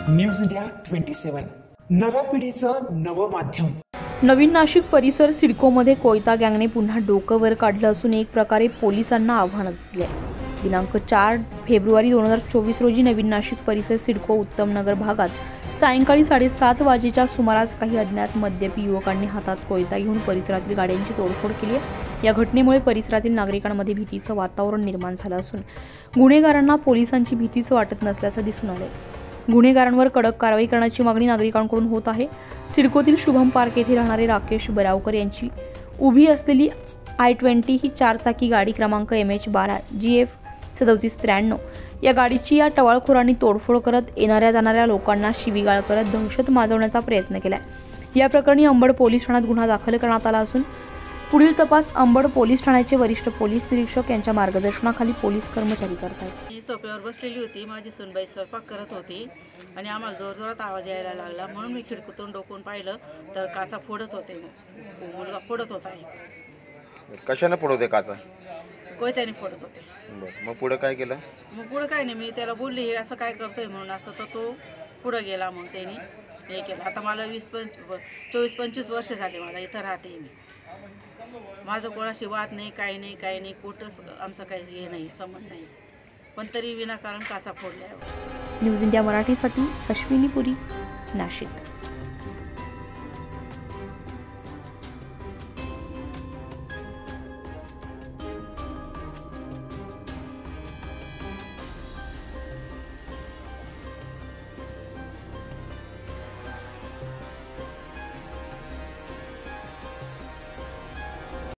News India 27 नव्या पिढीचं नवं माध्यम। नवीन नाशिक परिसर सिडकोमध्ये कोयता गँगने पुन्हा डोकं वर काढलं असून एक प्रकारे पोलिसांना आव्हानच दिले। दिनांक 4 फेब्रुवारी 2024 रोजी नवीन नाशिक परिसर सिडको उत्तम नगर भागात सायंकाळी 7:30 वाजेच्या सुमारास काही अज्ञात मद्यपी युवकांनी हातात कोयता घेऊन परिसरातील गाड्यांची तोडफोड केली आहे। या घटनेमुळे परिसरातील नागरिकांमध्ये भीतीचं वातावरण निर्माण झालं असून गुन्हेगारांना पोलिसांची भीतीच वाटत नसल्याचं दिसून आलंय। गुन्हेगारांवर कडक कारवाई करण्याची मागणी नागरिकांकडून होत आहे। सिडकोतील शुभम पार्क येथे राहणारे राकेश बरावकर यांची उभी असलेली i20 ही 4 चाकी गाडी क्रमांक MH12 GF 3793 या गाडीची या टवाळखोरांनी तोडफोड करत येणाऱ्या जाणाऱ्या लोकांना शिवीगाळ करत दहशत माजवण्याचा प्रयत्न केलाय। या प्रकरणी अंबड पोलीस ठाण्यात गुन्हा दाखल करण्यात आला असून पुढील तपास अंबड पोलीस ठाण्याचे वरिष्ठ पोलीस निरीक्षक यांच्या मार्गदर्शनाखाली पोलीस कर्मचारी करतात। मी सोफ्यावर बसलेली होती, माझी सुनबाई स्वयंपाक करत होती आणि आम्हाला जोरजोरात आवाज यायला लागला म्हणून मी खिडकीतून डोकून पाहिलं तर काचा फोडत होते। मुलगा फोडत होता। कशाने फोडवते काचा? कोयत्याने फोडत होते। बरं, मग पुढे काय केलं? मग पुढे काय नाही, मी त्याला बोलली हे असं काय करतोय म्हणून, असं तर तो पुढे गेला। मग त्याने हे केलं। आता मला 24-25 वर्ष झाले, मला इथं राहते मी। माझं कोणाशी वाद नाही, काही नाही, कुठंच आमचं काही हे नाही, संबंध नाही, पण तरी विनाकारण काचा फोडल्या। न्यूज इंडिया मराठीसाठी अश्विनी पुरी, नाशिक।